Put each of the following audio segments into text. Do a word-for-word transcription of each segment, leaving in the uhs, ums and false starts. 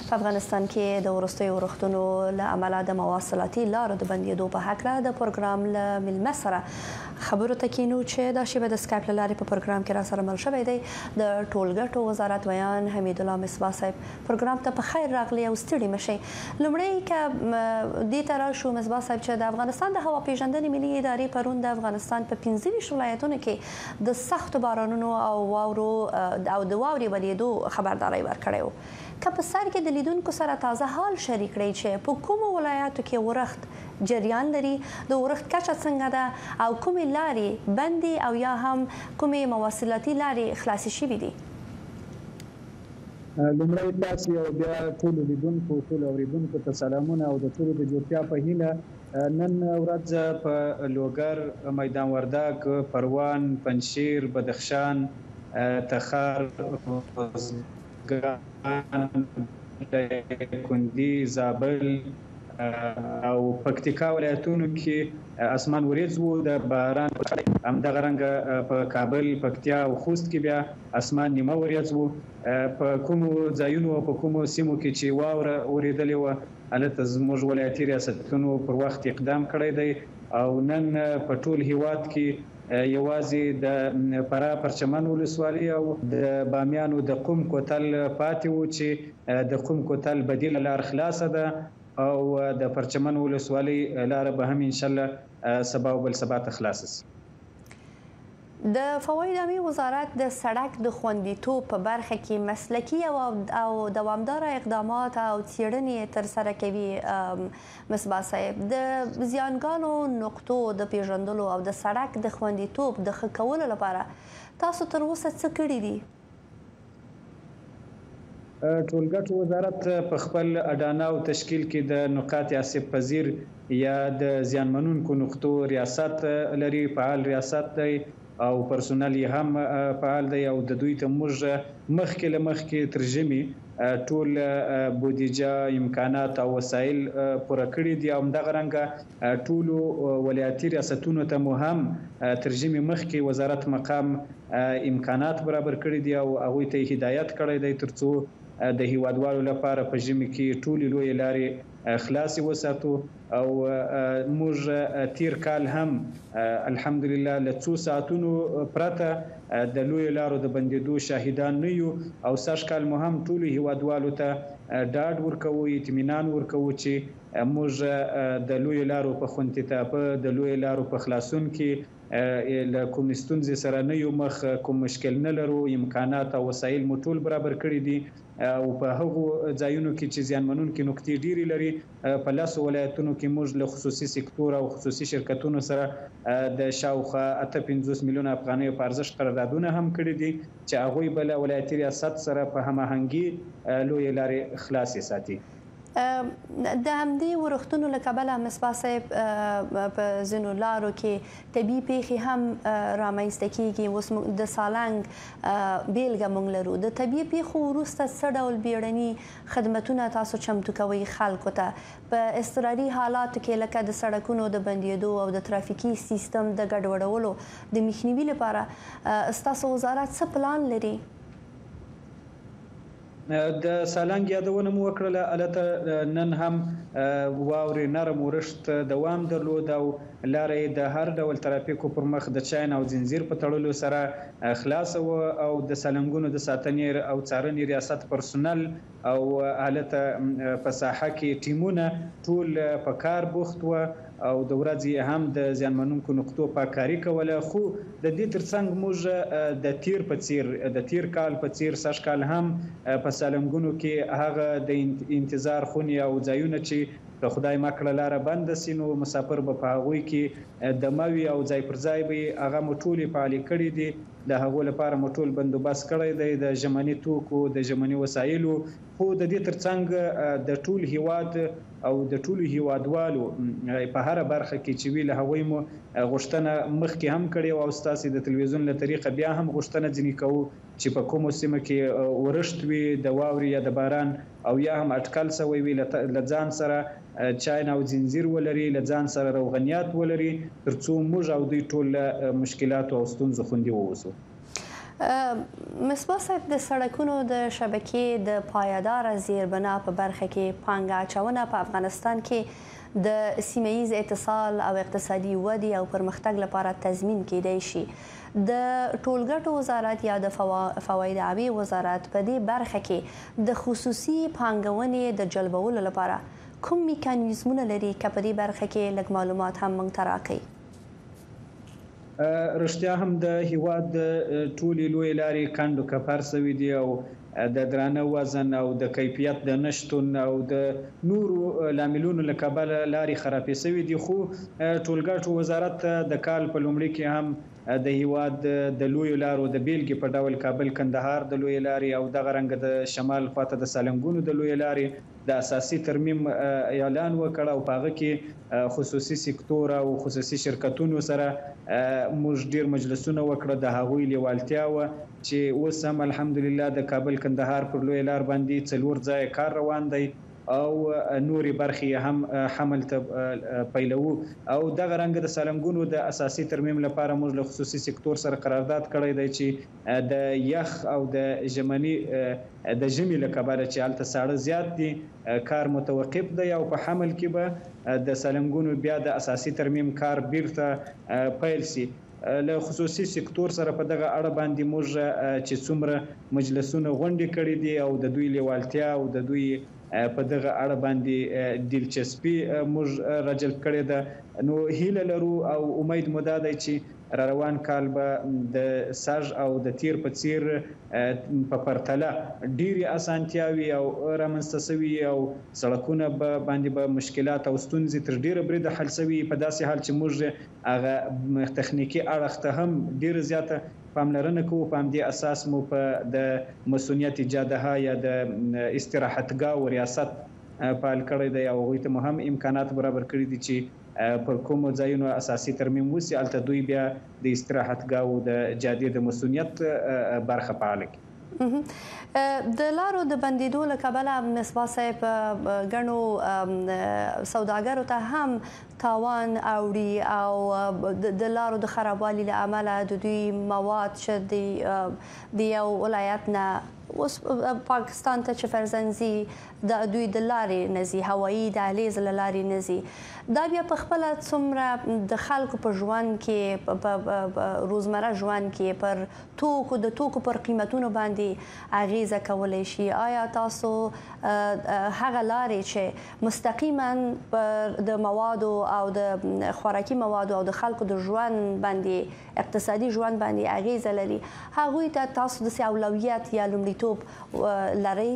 په افغانستان کې د وروستیو اورښتونو له امله د مواصلاتي لارو د بندېدو په هکله د پروګرام له مېلمه سره خبرو ته کینو چې دا شیبه د سکایپ له لارې په پروګرام کې را سره مل شوی دی د ټولګټو وزارت ویان حمید الله مصباح صاحب. پروګرام ته په خیر راغلی او ستړي مشئ. لومړی که دې ته راشو مصباح صاحب چې د افغانستان د هوا پیژندنې ملي ادارې پرون د افغانستان په پنځه ویشت ولایتونو کې د سختو بارانونو او واورو او د واورې بندېدو خبرداری ورکړی و. که په سر کې د لیدونکو سره تازه حال شریک کړئ چې په کومو ولایاتو کې ورښت جریان لري، د ورښت کچه څنګه ده او کومې لارې بندې او یا هم کومې مواصلاتي لارې خلاصې شوي دي؟ لومړی تاسې او بیا ټولو لیدونکو ټولو اورېدونکو ته سلامونه او د ټولو د جوړتیا په هیله نن ورځ په لوګر، میدان وردګ، پروان، پنجشیر، بدخشان، تخار، کندي، زابل او پکتیکا ولایتونو کې اسمان وریځ و د باران. همدغه رنګه په کابل، پکتیا او خوست کې بیا اسمان نیمه وریځ و. په کومو ځایونو او په کومو سیمو کې چې واوره اورېدلې وه هلته زموږ ولایتي ریاستونو پر وخت اقدام کړی دی او نن په ټول هیواد کې یوازې د فراه پرچمن ولسوالۍ او د بامیانو د قم کوتل پاتې و چې د قم کوتل بدیله لار خلاصه ده او د پرچمن ولسوالۍ لاره به هم انشاءالله سبا او بل سبا ته خلاصه شي. د فواید عامې وزارت د سړک د خوندیتوب په برخه کې مسلکي او دوامداره اقدامات او څېړنې ترسره کوي. مصباح صاحب، د زیانګانو نقطو د پیژندلو او د سړک د خوندیتوب د ښه کولو لپاره تاسو تر اوسه څه کړي دي؟ ټولګټو وزارت په خپل اډانه او تشکیل کې د نقاط آسیب پذیر یا د زیانمنونکو نقطو ریاست لري، فعال ریاست دی او پرسونل یې هم فعال دی او د دوی ته موږ مخکې له مخکې تر ژمي ټول بودیجه، امکانات او وسایل پوره کړي دي او همدغه رنګه ټولو ولایتي ریاستونو ته مو هم تر ژمي مخکې وزارت مقام امکانات برابر کړي دي او هغوی ته هدایت کړی دی تر څو د هیوادوالو لپاره په ژمي کې ټولې لویې لارې خلاصې وساتو. او موږ تیر کال هم الحمدلله له څو ساعتونو پرته د لویو لارو د بندېدو شاهدان نه یو او سږ کال مو هم ټولو هیوادوالو ته ډاډ ورکوو، اطمینان ورکوو چې موږ د لویو لارو په خوندیتابه، د لویو لارو په خلاصون کې له کوم ستونزې سره نه یو مخ، کوم مشکل نه لرو، امکانات او وسایل مو ټول برابر کړي دي او په هغو ځایونو کې چې زیانمنونکي نقطې ډېرې لري په لسو ولایتونو کې موږ له خصوصي سکتور او خصوصي شرکتونو سره د شاوخوا اته پنځوس میلیونه افغانیو په ارزښت قراردادونه هم کړي دي چې هغوی به له ولایتي ریاست سره په هماهنګي لویې لارې خلاصې ساتي. د همدې ورښتونو له کبله مصباح صاحب په ځینو لارو کې طبیعي پیښې هم رامنځته کیږي. اوس د سالنګ بیلګه موږ لرو. د طبیعي پیښو وروسته څه ډول بیړني خدمتونه تاسو چمتو کوئ خلکو ته په اضطراري حالاتو کې لکه د سړکونو د بندېدو او د ترافیکي سیستم د ګډوډولو د مخنیوي لپاره ستاسو وزارت څه پلان لري؟ د سالنګ یادونه مو وکړله، هلته نن هم واورې نرم ورښت دوام درلود او لاره یې د هر ډول ترافیکو پر مخ د چاین او زنځیر په تړلو سره خلاصه وه او د سالنګونو د ساتنې او څارنې ریاست پرسونل او هلته په ساحه کې ټیمونه ټول په کار بوخت وه او د ورځې هم د زیانمنونکو نقطو پاککاري کوله. خو د دې ترڅنګ موږ د تیر په څیر د تیر کال په څیر سږ کال هم په سالنګونو کې هغه د انتظار خونې او ځایونه چې که خدای ما کړه لاره بنده سي نو مسافر به په هغوی کې دمه وي او ځای پر ځای به هغه مو ټولې فعالې کړي دي. د هغو لپاره مو ټول بندوبست کړی دی د ژمني توکو، د ژمني وسایلو. خو د دې ترڅنګ د ټول هیواد او د ټولو هیوادوالو په هره برخه کې چې وي له هغوی مو غوښتنه مخکې هم کړې وه او ستاسې د تلویزیون له طریقه بیا هم غوښتنه ځینې کوو چې په کومو سیمه کې ورښت وي د واورې یا د باران او یا هم اټکل سوی وي له ځان سره چاین او زنځیر ولري، له ځان سره روغنیات ولري تر څو موږ او دوی ټول مشکلات او ستونزو خوندي واوسو. مصباح صاحب د سړکونو د شبکې د پایدار زیربنا په برخه کې پانګه اچونه په افغانستان کې د سیمه ییز اتصال او اقتصادي ودې او پرمختګ لپاره تضمین کېدای شي. د ټولګټو وزارت یا د فواید عامه وزارت په دې برخه کې د خصوصي پانګونې د جلبولو لپاره کوم میکانیزمونه لري که په دې برخه کې لږ معلومات هم موږ ته راکړئ؟ رښتیا هم د هیواد ټولې لوی لارې کندو کپر سوي دي او د درانه وزن او د کیفیت د نشتون او د نورو لاملونو له کبله لارې خرابې سوي دي، خو ټولګټو وزارت د کال په لومړي کې هم د هیواد د لوی لارو د بیلګې په ډول کابل کندهار د لوی لارې او دغه رنګ د شمال خواته د سالنګونو د لوی لارې د اساسي ترمیم اعلان وکړ او په هغه کې خصوصي سکتور او خصوصي شرکتونو سره موږ ډیر مجلسونه وکړه د هغوی لیوالتیا و چې اوس هم الحمدلله د کابل کندهار پر لوی لار باندې څلور ځای کار روان دی او نوري برخې هم حمل ته پیلو او دغه رنګ د سالنګونو د اساسي ترمیم لپاره موږ له خصوصي سکتور سره قرارداد کړی دی چې د یخ او د ژمني د ژمي له کبله چې هلته ساړه زیات دي کار متوقف دی او په حمل کې به د سالنګونو بیا د اساسي ترمیم کار بیرته پیل سي. له خصوصي سکتور سره په دغه اړه باندې موږ چې څومره مجلسونه غونډې کړې دي او د دوی لیوالتیا او د دوی په دغه اړه باندې دلچسپي موږ راجلب کړې ده، نو هیله لرو او امید مو دا دی چې را روان کال به د ساج او د تیر په څیر په پرتله ډیری اسانتیاوي او رامنځته سوي او سړکونه به باندې به مشکلات او ستونزې تر ډیره بریده حل سوي، په داسې حال چې موږ هغه تخنیکی اړخ ته هم ډیره زیاته پاملرنه کوو. په همدې اساس مو په د مسؤلیت جادهها یا د استراحتګاه و ریاست فعال کړی دی او هغوی ته مو هم امکانات برابر کړي دي چې پر کومو ځایونو اساسي ترمیم وسي هلته دوی بیا د استراحتګاه او د جادې د مسؤلیت برخه فعاله کړي. د لارو د بندیدو له کبله مصباح صاحب ګڼو سوداګرو ته هم تاوان اوړي او د لارو د خرابوالي له امله د دوی مواد چې د یو ولایت نه اوس پاکستان ته چې فرضاً ځي د دوی د لارې نه ځي، هوایي دهلیز له لارې نه ځي، دا بیا په خپله څومره د خلکو په ژوند کې په روزمره ژوند کې پر توکو د توکو پر قیمتونو باندې اغیزه کولی شي؟ آیا تاسو هغه لارې چې مستقیما پر د موادو او د خوراکي موادو او د خلکو د ژوند باندې اقتصادي ژوند باندې اغیزه لري هغوی ته تاسو داسې اولویت یا لومړیتوب لرئ؟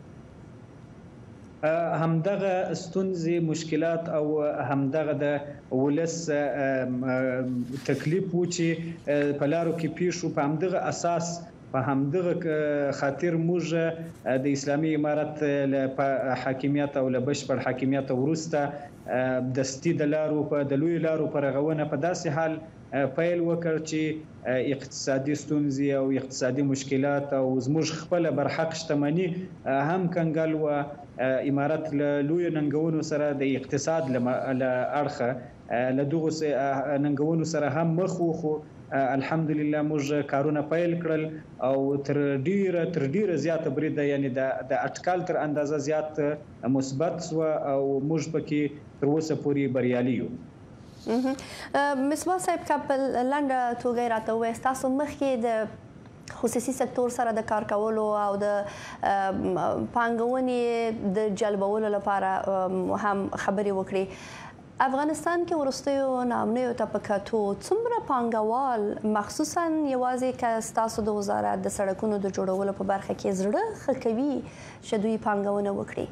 همدغه ستونزې مشکلات او همدغه د ولس تکلیف و چې په لارو کې پیښ شو، په همدغه اساس په همدغه خاطر موږ د اسلامي امارت له حاکمیت او له بشپړ حاکمیت وروسته دستي د لارو په د لوی لارو په رغونه په داسې حال پیل وکړ چې اقتصادي ستونزې او اقتصادي مشکلات او زموږ خپل برحق شتمني هم کنګل و امارت له لوی ننګونو سره د اقتصاد له اړخه له دغو ننګونو سره هم مخ و، خو الحمدلله موږ کارونه پیل کړل او تر ډیره تر ډیره زیاته بریده یعنی د اټکل تر اندازه زیات مثبت سو او موږ پکې تر اوسه پورې بریالي یو. مصباح صاحب که په لنډه توګه راته ووایاست تاسو مخکې د خصوصي سکتور سره د کار کولو او د پانګونې د جلبولو لپاره هم خبرې وکړې. افغانستان کې وروستیو ناامنیو ته په کتو څومره پانګوال مخصوصا یوازې که ستاسو د وزارت د سړکونو د جوړولو په برخه کې زړه ښه کوي چې دوی پانګونه وکړي؟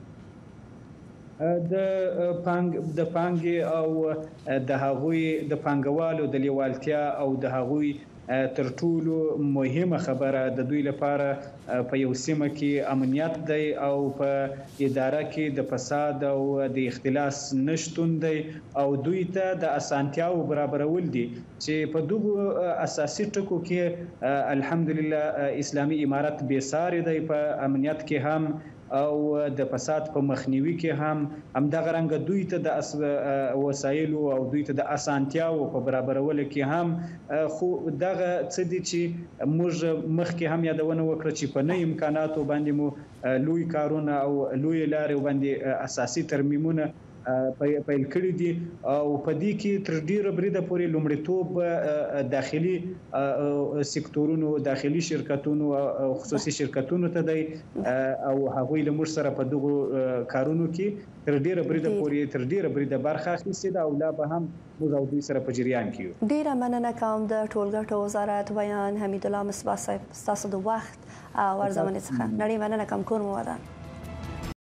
د پانګ د پانګې او د هغوی د پانګوالو د لیوالتیا او د هغوی تر ټولو مهمه خبره د دوی لپاره په یو سیمه کې امنیت دی او په اداره کې د فساد او د اختلاس نشتون دی او دوی ته د اسانتیاو برابرول دي چې په دغه اساسي ټکو کې الحمدلله اسلامي امارت بې ساري دی. په امنیت کې هم او د فساد په مخنیوي کې هم همدغه رنګ دوی ته د وسایل او دوی ته د اسانتیاو په برابرولو کې هم خو دغه څه دي چې موږ مخکې هم یادونه وکړه چې په نه امکاناتو باندې مو لوی کارونه او لوی لارې باندې اساسي ترمیمونه پیل کړی دي او په دې کې تر ډیره بریده پورې لومړیتوب داخلي سکتورونو داخلي شرکتونو او خصوصي شرکتونو ته دی او هغوی له موږ سره په دغه کارونو کې تر ډیره بریده پورې تر ډیره بریده برخه اخیستې ده او لا به هم موږ او دوی سره په جریان کې یو. ډیره مننه کوم د ټولګټو وزارت بیان حمید الله مصباح صاحب ستاسو د وخت او ارزونې څخه. نړۍ مننه کوم کور مو ودان.